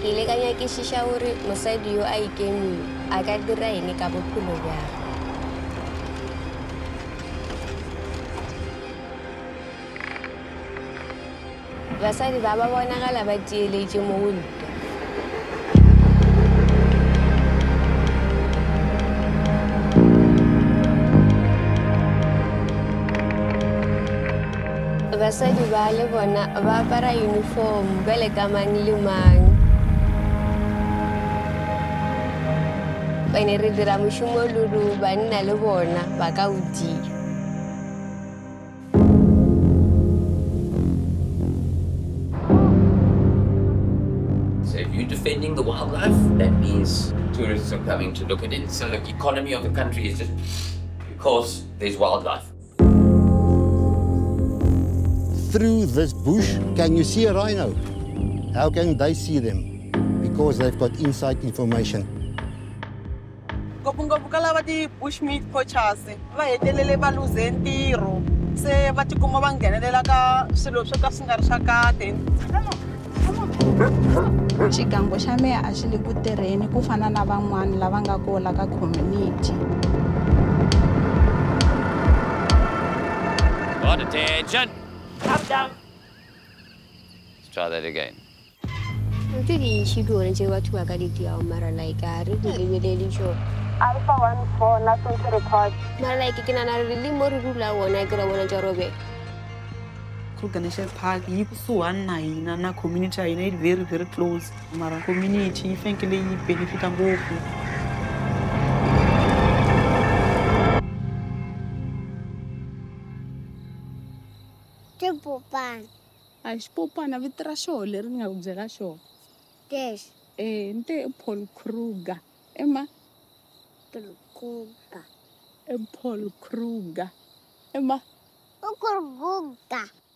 ile ka nyakishisha hore mosadi yo a ikemi a ka dira eng ka bophelo ba basadi ba ba bonagala ba tieletse mo go ntwa basadi ba le bona ba apara uniform bele ka mang le mang ba ne re dira moshumo lulu ba nna le bona ba ka udia. So if you're defending the wildlife, that means tourists are coming to look at it. So the economy of the country is just because there's wildlife. Through this bush, can you see a rhino? How can they see them? Because they've got inside information. Bushmeat poachers va hetelele va luze ntiro se va tikuma va nghenelela ka swilo swo ka swi nga ri swa kahle. Xigango xa mehe a xi le ku tirheni ku fana na van'wana lava nga kola ka community. Got attention. Up down. Let's try that again. Really, she do and say what you are going to do, Mara, like I really show. Alpha 14 nothing to report. Mara, like you can really more ruler when I go on a job. Kruger Nationalpark Park yi kusuhani na hina na community ya hina yi very very close. Mara community yi fanekele yi benefita ngopfu. Tipopana. A xipopana vito ra xoho leri ni nga ku byela xoho. Yes. Nte Paul Kruger. Emma? Kruger. Paul Kruger. Emma? Kruger.